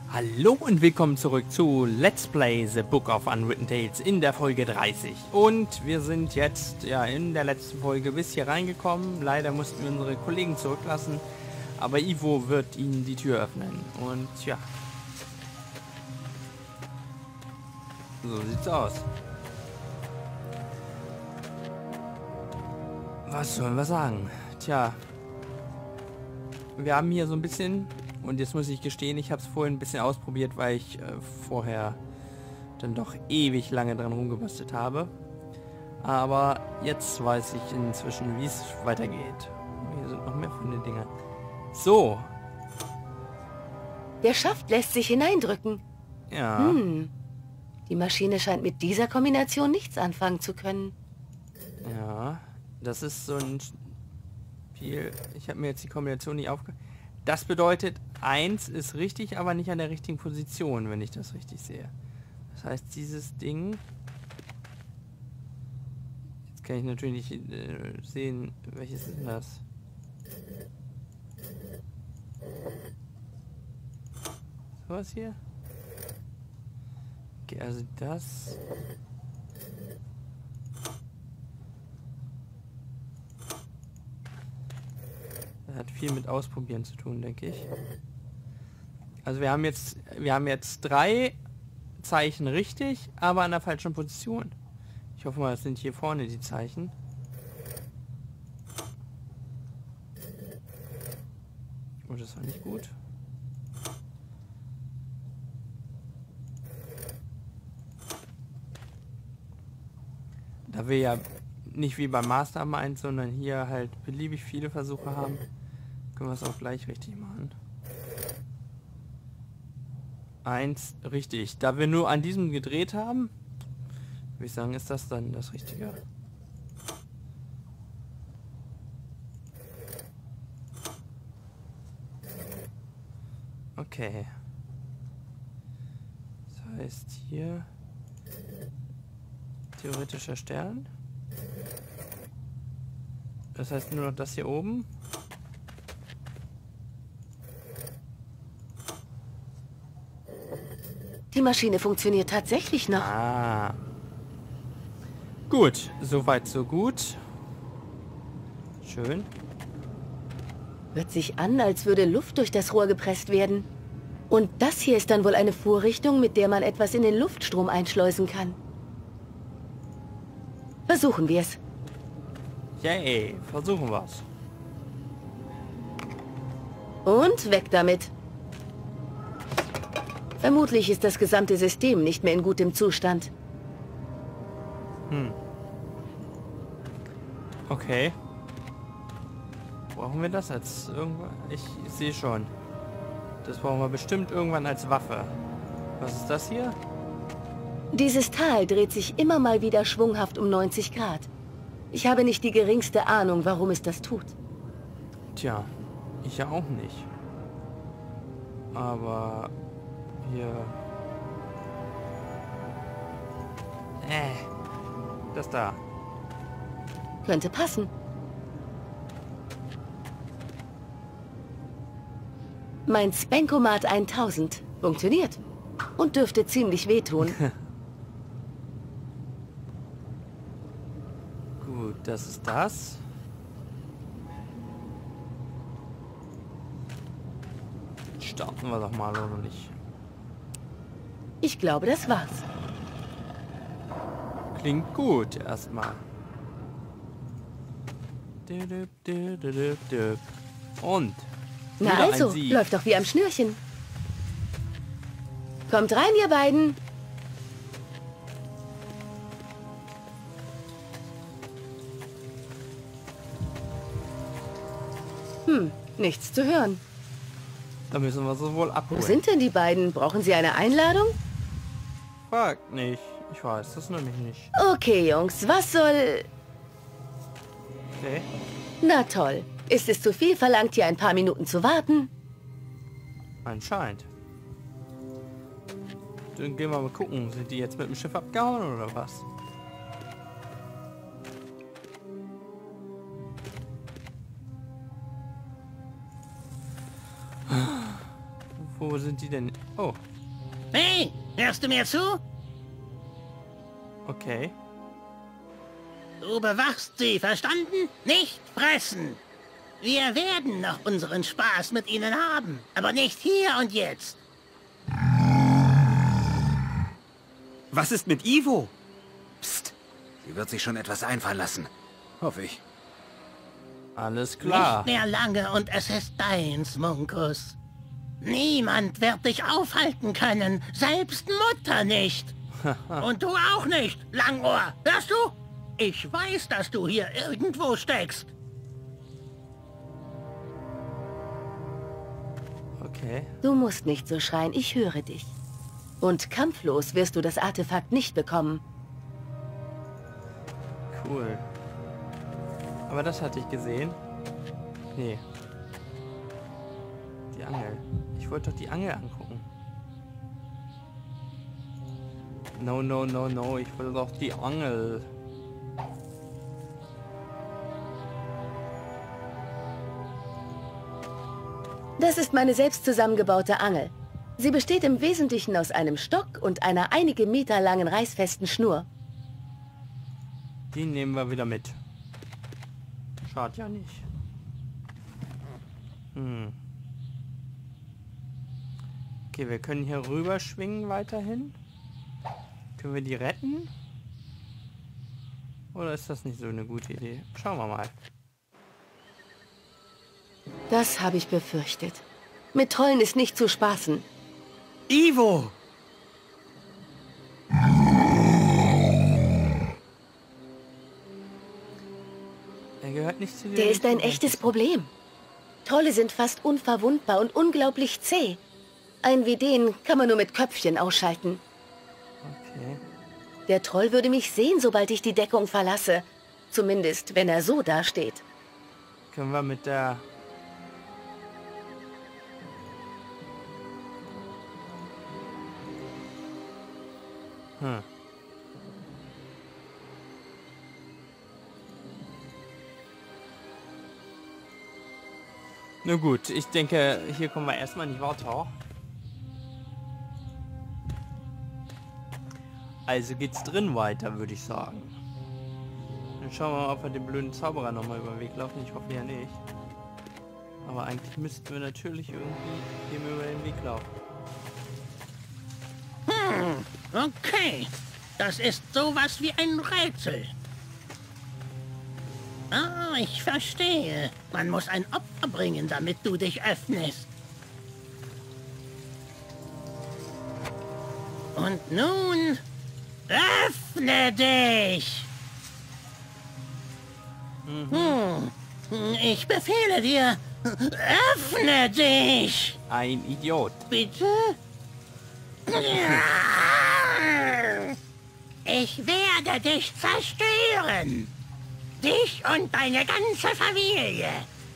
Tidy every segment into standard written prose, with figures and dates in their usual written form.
Hallo und willkommen zurück zu Let's Play The Book of Unwritten Tales in der Folge 30. Und wir sind jetzt ja in der letzten Folge bis hier reingekommen. Leider mussten wir unsere Kollegen zurücklassen, aber Ivo wird ihnen die Tür öffnen. Und ja, so sieht's aus. Was sollen wir sagen? Tja, wir haben hier so ein bisschen... Und jetzt muss ich gestehen, ich habe es vorhin ein bisschen ausprobiert, weil ich vorher dann doch ewig lange dran rumgebastelt habe. Aber jetzt weiß ich inzwischen, wie es weitergeht. Hier sind noch mehr von den Dingern. So. Der Schaft lässt sich hineindrücken. Ja. Die Maschine scheint mit dieser Kombination nichts anfangen zu können. Ja. Das ist so ein Spiel. Ich habe mir jetzt die Kombination nicht aufge... Das bedeutet, 1 ist richtig, aber nicht an der richtigen Position, wenn ich das richtig sehe. Das heißt, dieses Ding... Jetzt kann ich natürlich nicht sehen, welches ist denn das? So was hier? Okay, also das... Hat viel mit Ausprobieren zu tun, denke ich. Also wir haben jetzt 3 Zeichen richtig, aber an der falschen Position. Ich hoffe mal, das sind hier vorne die Zeichen. Oh, das war nicht gut. Da wir ja nicht wie beim Mastermind, sondern hier halt beliebig viele Versuche haben, können wir es auch gleich richtig machen. 1 richtig. Da wir nur an diesem gedreht haben, würde ich sagen, ist das dann das Richtige. Okay. Das heißt hier theoretischer Stern. Das heißt nur noch das hier oben. Die Maschine funktioniert tatsächlich noch. Ah. Gut, soweit so gut. Schön. Hört sich an, als würde Luft durch das Rohr gepresst werden. Und das hier ist dann wohl eine Vorrichtung, mit der man etwas in den Luftstrom einschleusen kann. Versuchen wir es. Yay, versuchen wir's. Und weg damit. Vermutlich ist das gesamte System nicht mehr in gutem Zustand. Okay. Brauchen wir das als irgendwann? Ich sehe schon. Das brauchen wir bestimmt irgendwann als Waffe. Was ist das hier? Dieses Tal dreht sich immer mal wieder schwunghaft um 90 Grad. Ich habe nicht die geringste Ahnung, warum es das tut. Tja, ich ja auch nicht. Aber hier... Das da. Könnte passen. Mein Spankomat 1000 funktioniert und dürfte ziemlich wehtun. Gut, das ist das. Starten wir doch mal, oder nicht? Ich glaube, das war's. Klingt gut, erstmal. Und? Na wieder also, ein Sieg. läuft doch wie am Schnürchen. Kommt rein, ihr beiden. Nichts zu hören. Da müssen wir so wohl Wo abholen. sind denn die beiden? Brauchen sie eine Einladung? Fragt nicht. Ich weiß das nämlich nicht. Okay, Jungs, was soll... Okay. Na toll. Ist es zu viel verlangt, hier ein paar Minuten zu warten? Anscheinend. Dann gehen wir mal gucken. Sind die jetzt mit dem Schiff abgehauen oder was? Wo sind die denn? Oh, Hey, hörst du mir zu? okay. Du bewachst sie, verstanden? Nicht fressen. Wir werden noch unseren Spaß mit ihnen haben, aber nicht hier und jetzt. Was ist mit Ivo? Psst. Sie wird sich schon etwas einfallen lassen. Hoffe ich. Alles klar. Nicht mehr lange und es ist deins, Munkus. Niemand wird dich aufhalten können, selbst Mutter nicht. Und du auch nicht, Langohr. Hörst du? Ich weiß, dass du hier irgendwo steckst. Okay. Du musst nicht so schreien, ich höre dich. Und kampflos wirst du das Artefakt nicht bekommen. Cool. Aber das hatte ich gesehen. Nee. Die Angel. Ich wollte doch die Angel angucken. No, no, no, no. Ich will doch die Angel. Das ist meine selbst zusammengebaute Angel. Sie besteht im Wesentlichen aus einem Stock und einer einige Meter langen reißfesten Schnur. Die nehmen wir wieder mit. Schadet ja nicht. Okay, wir können hier rüber schwingen weiterhin. Können wir die retten? Oder ist das nicht so eine gute Idee? Schauen wir mal. Das habe ich befürchtet. Mit Trollen ist nicht zu spaßen. Ivo! Er gehört nicht zu dir. Der ist ein echtes Problem. Trolle sind fast unverwundbar und unglaublich zäh. Einen wie den kann man nur mit Köpfchen ausschalten. Okay. Der Troll würde mich sehen, sobald ich die Deckung verlasse. Zumindest, wenn er so dasteht. Können wir mit der... Na gut, ich denke, hier kommen wir erstmal nicht weiter. Also geht's drin weiter, würde ich sagen. Dann schauen wir mal, ob wir den blöden Zauberer nochmal über den Weg laufen. Ich hoffe ja nicht. Aber eigentlich müssten wir natürlich irgendwie dem über den Weg laufen. Okay. Das ist sowas wie ein Rätsel. Ah, ich verstehe. Man muss ein Opfer bringen, damit du dich öffnest. Und nun... öffne dich! Ich befehle dir, öffne dich! Ein Idiot. Bitte? Ich werde dich zerstören. Dich und deine ganze Familie.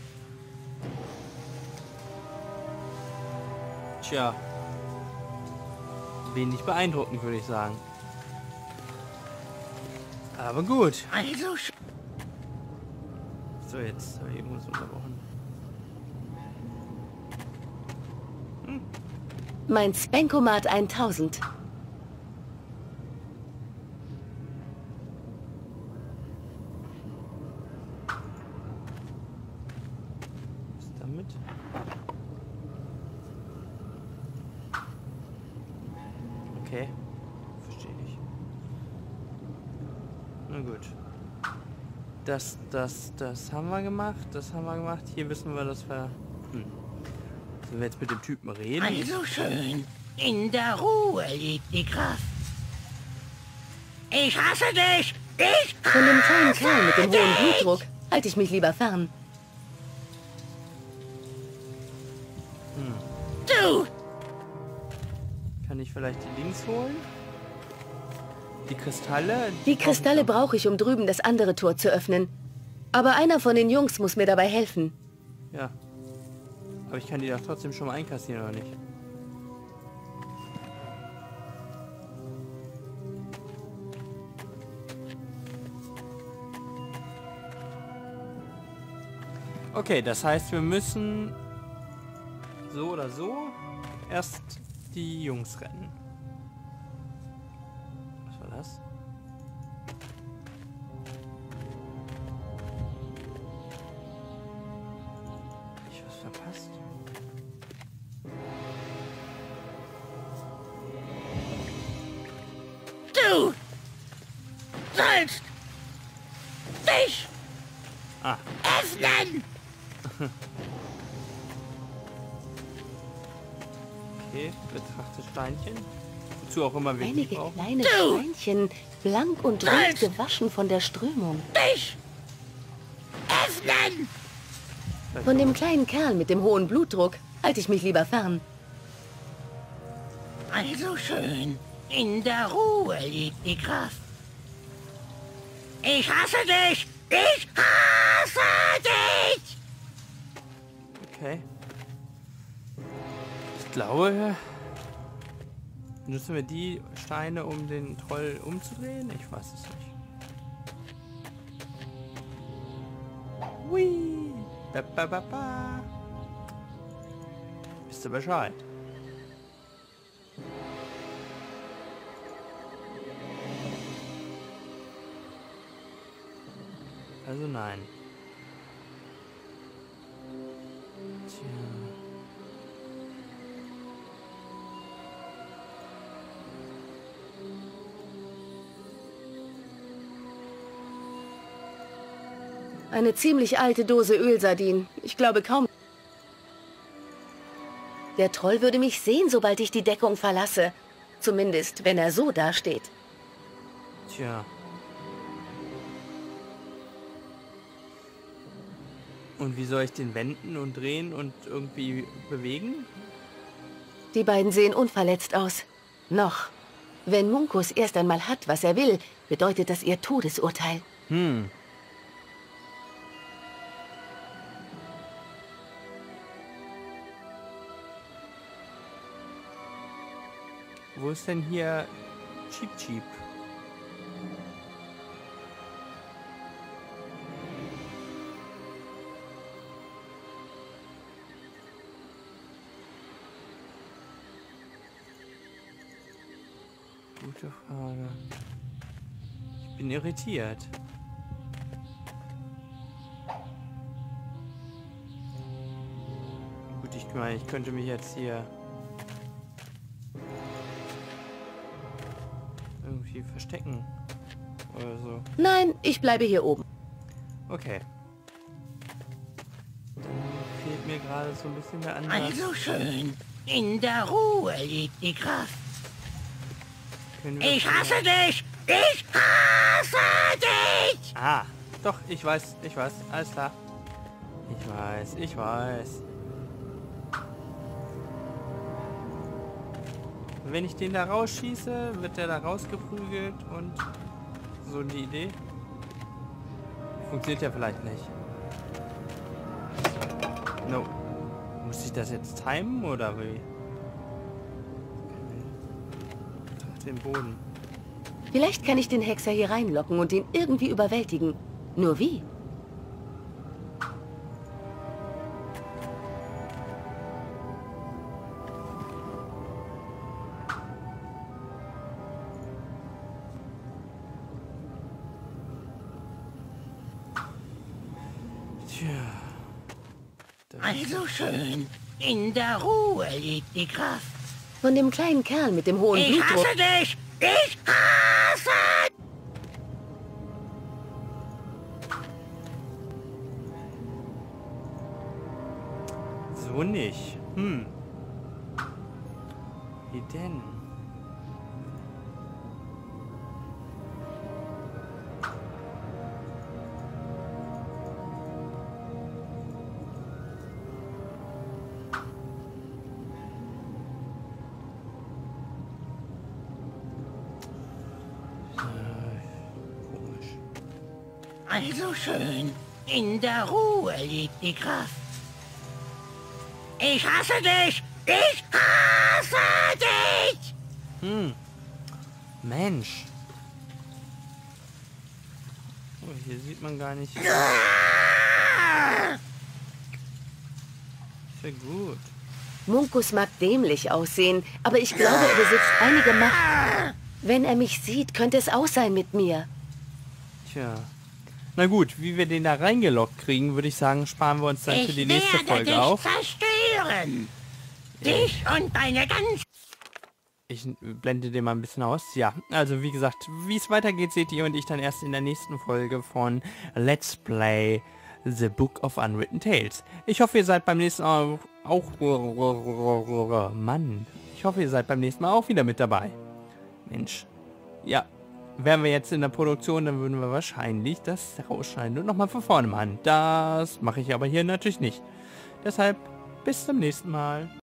Tja. Wenig beeindruckend, würde ich sagen. Aber gut. Also... So, jetzt habe ich irgendwas unterbrochen. Mein Spankomat 1000. Was ist damit? Okay. Verstehe ich. Na gut. Das haben wir gemacht. Das haben wir gemacht. Hier wissen wir, dass wir... Sollen wir jetzt mit dem Typen reden? Also schön. In der Ruhe liegt die Kraft. Ich hasse dich! Ich Von dem kleinen Kerl mit dem hohen dich! Blutdruck halte ich mich lieber fern. Du! Kann ich vielleicht die Links holen? Die Kristalle? Die Kristalle brauche ich, um drüben das andere Tor zu öffnen. Aber einer von den Jungs muss mir dabei helfen. Ja. Aber ich kann die doch trotzdem schon mal einkassieren, oder nicht? Okay, das heißt, wir müssen so oder so erst die Jungs retten. Was war das? Hab ich was verpasst? Du sollst dich öffnen! Okay, betrachte Steinchen. Wozu auch immer wir die Einige brauchen. kleine Steinchen, blank und rot gewaschen von der Strömung. Dich öffnen! Von dem kleinen Kerl mit dem hohen Blutdruck halte ich mich lieber fern. Also schön. In der Ruhe liegt die Kraft. Ich hasse dich! Ich hasse dich! Okay. Ich glaube, nutzen wir die Steine, um den Troll umzudrehen? Ich weiß es nicht. Hui! Ba, ba, ba, ba. Wisst ihr Bescheid? Also nein. Tja. Eine ziemlich alte Dose Ölsardinen. Ich glaube kaum. Der Troll würde mich sehen, sobald ich die Deckung verlasse. Zumindest, wenn er so dasteht. Tja. Und wie soll ich den wenden und drehen und irgendwie bewegen? Die beiden sehen unverletzt aus. Noch. Wenn Munkus erst einmal hat, was er will, bedeutet das ihr Todesurteil. Wo ist denn hier Cheep Cheep? Gute Frage. Ich bin irritiert. Gut, ich meine, ich könnte mich jetzt hier irgendwie verstecken oder so. Nein, ich bleibe hier oben. Okay. Dann fehlt mir gerade so ein bisschen der Ansatz. Also schön. In der Ruhe liegt die Kraft. Ich hasse dich! Ich hasse dich! Ah, doch, ich weiß, alles klar. Ich weiß. Wenn ich den da rausschieße, wird der da rausgeprügelt und so die Idee. Funktioniert ja vielleicht nicht. No. Muss ich das jetzt timen oder wie? Auf den Boden. Vielleicht kann ich den Hexer hier reinlocken und ihn irgendwie überwältigen. Nur wie? Tja. Also schön. In der Ruhe liegt die Kraft. Von dem kleinen Kerl mit dem hohen Ich Blutdruck. hasse dich! Ich hasse! So nicht. Wie denn? Also schön. In der Ruhe liegt die Kraft. Ich hasse dich! Ich hasse dich! Mensch. Oh, hier sieht man gar nicht. Ah! Sehr gut. Munkus mag dämlich aussehen, aber ich glaube, er besitzt einige Macht. Wenn er mich sieht, könnte es aus sein mit mir. Tja. Na gut, wie wir den da reingelockt kriegen, würde ich sagen, sparen wir uns dann für die nächste Folge auf. Zerstören. Dich und deine ganz... Ich blende den mal ein bisschen aus. Ja, also wie gesagt, wie es weitergeht, seht ihr und ich dann erst in der nächsten Folge von Let's Play The Book of Unwritten Tales. Ich hoffe, ihr seid beim nächsten Mal auch... Mann. Ich hoffe, ihr seid beim nächsten Mal auch wieder mit dabei. Mensch. Ja, wären wir jetzt in der Produktion, dann würden wir wahrscheinlich das rausschneiden und nochmal von vorne machen. Das mache ich aber hier natürlich nicht. Deshalb bis zum nächsten Mal.